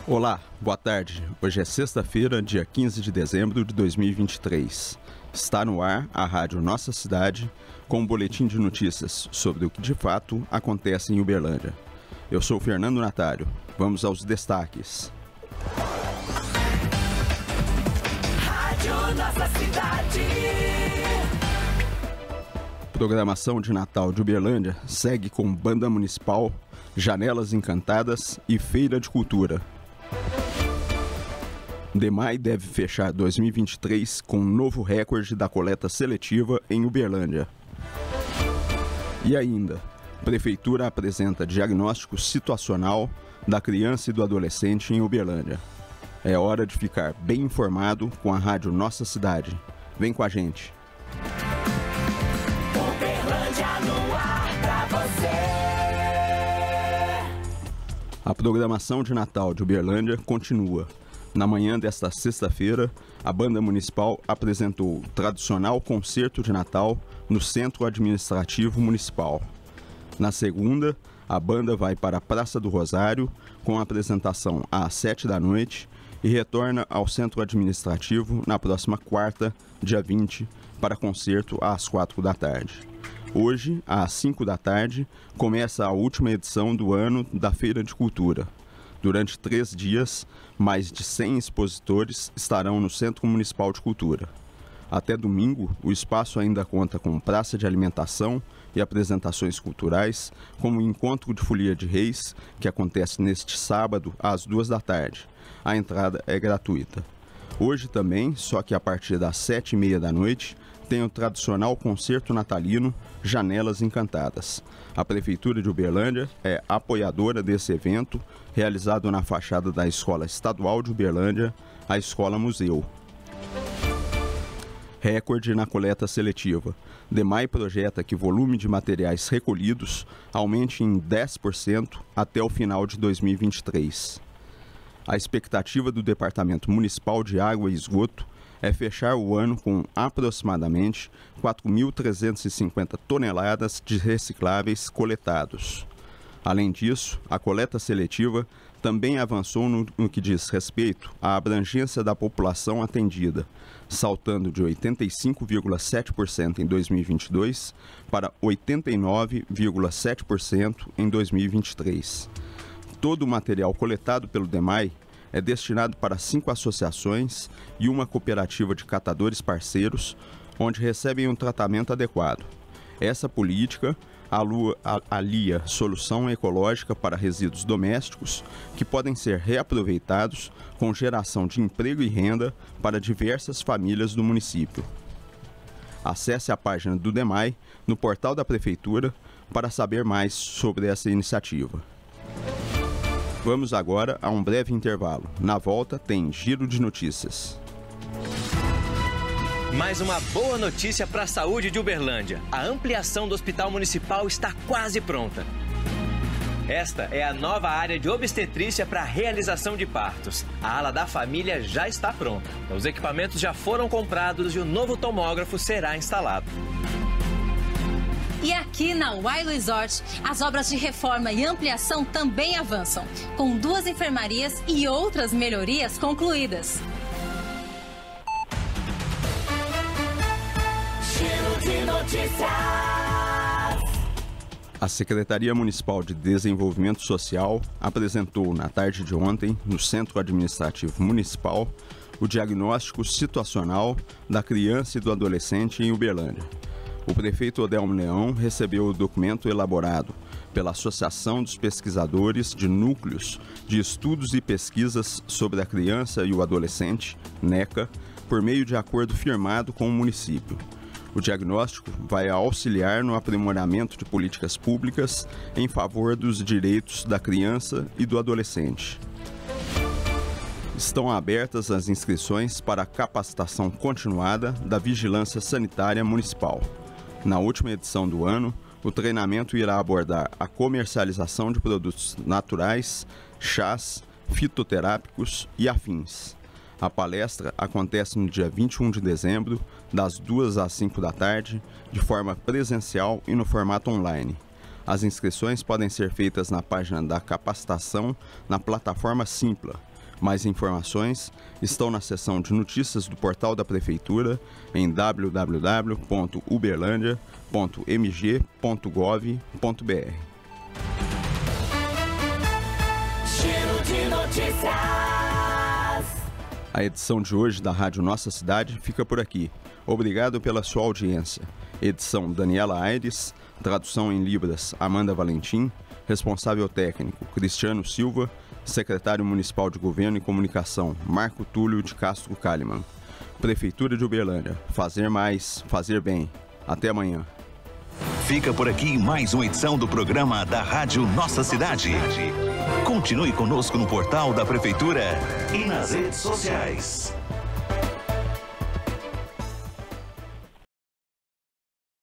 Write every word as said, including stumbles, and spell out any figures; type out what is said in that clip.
Olá, boa tarde. Hoje é sexta-feira, dia quinze de dezembro de dois mil e vinte e três. Está no ar a Rádio Nossa Cidade com um boletim de notícias sobre o que de fato acontece em Uberlândia. Eu sou Fernando Natário. Vamos aos destaques. Rádio Nossa Cidade. Programação de Natal de Uberlândia segue com Banda Municipal, Janelas Encantadas e Feira de Cultura. DEMAI deve fechar dois mil e vinte e três com um novo recorde da coleta seletiva em Uberlândia. E ainda, Prefeitura apresenta diagnóstico situacional da criança e do adolescente em Uberlândia. É hora de ficar bem informado com a Rádio Nossa Cidade. Vem com a gente. Uberlândia no ar pra você. A programação de Natal de Uberlândia continua. Na manhã desta sexta-feira, a Banda Municipal apresentou o tradicional concerto de Natal no Centro Administrativo Municipal. Na segunda, a banda vai para a Praça do Rosário com a apresentação às sete da noite e retorna ao Centro Administrativo na próxima quarta, dia vinte, para concerto às quatro da tarde. Hoje, às cinco da tarde, começa a última edição do ano da Feira de Cultura. Durante três dias, mais de cem expositores estarão no Centro Municipal de Cultura. Até domingo, o espaço ainda conta com praça de alimentação e apresentações culturais, como o Encontro de Folia de Reis, que acontece neste sábado, às duas da tarde. A entrada é gratuita. Hoje também, só que a partir das sete e meia da noite, tem o tradicional concerto natalino Janelas Encantadas. A Prefeitura de Uberlândia é apoiadora desse evento, realizado na fachada da Escola Estadual de Uberlândia, a Escola Museu. Recorde na coleta seletiva. DEMAI projeta que o volume de materiais recolhidos aumente em dez por cento até o final de dois mil e vinte e três. A expectativa do Departamento Municipal de Água e Esgoto é fechar o ano com aproximadamente quatro mil trezentas e cinquenta toneladas de recicláveis coletados. Além disso, a coleta seletiva também avançou no, no que diz respeito à abrangência da população atendida, saltando de oitenta e cinco vírgula sete por cento em dois mil e vinte e dois para oitenta e nove vírgula sete por cento em dois mil e vinte e três. Todo o material coletado pelo DEMAI é destinado para cinco associações e uma cooperativa de catadores parceiros, onde recebem um tratamento adequado. Essa política alia solução ecológica para resíduos domésticos que podem ser reaproveitados com geração de emprego e renda para diversas famílias do município. Acesse a página do DEMAI no portal da Prefeitura para saber mais sobre essa iniciativa. Vamos agora a um breve intervalo. Na volta tem Giro de Notícias. Mais uma boa notícia para a saúde de Uberlândia. A ampliação do Hospital Municipal está quase pronta. Esta é a nova área de obstetrícia para a realização de partos. A ala da família já está pronta. Os equipamentos já foram comprados e o novo tomógrafo será instalado. E aqui na Y Resort, as obras de reforma e ampliação também avançam, com duas enfermarias e outras melhorias concluídas. Giro de notícias. A Secretaria Municipal de Desenvolvimento Social apresentou na tarde de ontem, no Centro Administrativo Municipal, o diagnóstico situacional da criança e do adolescente em Uberlândia. O prefeito Odelmo Leão recebeu o documento elaborado pela Associação dos Pesquisadores de Núcleos de Estudos e Pesquisas sobre a Criança e o Adolescente, NECA, por meio de acordo firmado com o município. O diagnóstico vai auxiliar no aprimoramento de políticas públicas em favor dos direitos da criança e do adolescente. Estão abertas as inscrições para a capacitação continuada da Vigilância Sanitária Municipal. Na última edição do ano, o treinamento irá abordar a comercialização de produtos naturais, chás, fitoterápicos e afins. A palestra acontece no dia vinte e um de dezembro, das duas às cinco da tarde, de forma presencial e no formato online. As inscrições podem ser feitas na página da capacitação na plataforma Simpla. Mais informações estão na seção de notícias do portal da Prefeitura em w w w ponto uberlandia ponto m g ponto gov ponto b r. Giro de notícias. A edição de hoje da Rádio Nossa Cidade fica por aqui. Obrigado pela sua audiência. Edição Daniela Aires, tradução em Libras Amanda Valentim, responsável técnico Cristiano Silva, secretário municipal de Governo e Comunicação Marco Túlio de Castro Kalimann. Prefeitura de Uberlândia, fazer mais, fazer bem. Até amanhã. Fica por aqui mais uma edição do programa da Rádio Nossa Cidade. Continue conosco no portal da Prefeitura e nas redes sociais.